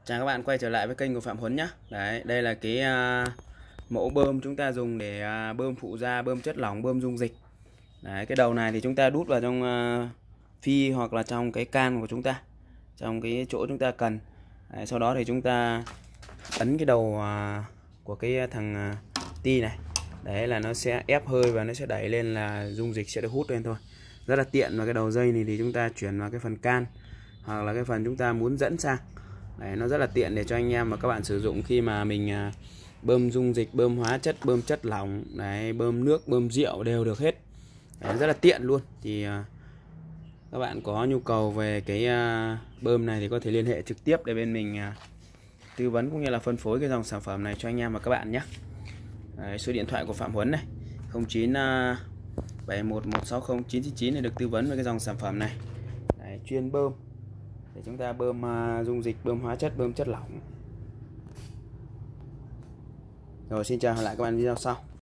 Chào các bạn quay trở lại với kênh của Phạm Huấn nhé. Đấy, đây là cái mẫu bơm chúng ta dùng để bơm phụ gia, bơm chất lỏng, bơm dung dịch. Đấy, cái đầu này thì chúng ta đút vào trong phi hoặc là trong cái can của chúng ta, trong cái chỗ chúng ta cần. Đấy, sau đó thì chúng ta ấn cái đầu của cái thằng ti này. Đấy là nó sẽ ép hơi và nó sẽ đẩy lên là dung dịch sẽ được hút lên thôi. Rất là tiện. Và cái đầu dây này thì chúng ta chuyển vào cái phần can hoặc là cái phần chúng ta muốn dẫn sang. Đấy, nó rất là tiện để cho anh em và các bạn sử dụng khi mà mình bơm dung dịch, bơm hóa chất, bơm chất lỏng, đấy, bơm nước, bơm rượu đều được hết. Đấy, rất là tiện luôn. Thì các bạn có nhu cầu về cái bơm này thì có thể liên hệ trực tiếp để bên mình tư vấn cũng như là phân phối cái dòng sản phẩm này cho anh em và các bạn nhé. Đấy, số điện thoại của Phạm Huấn này 0971160999 để được tư vấn về cái dòng sản phẩm này. Đấy, chuyên bơm để chúng ta bơm dung dịch, bơm hóa chất, bơm chất lỏng. Rồi, xin chào, hẹn lại các bạn video sau.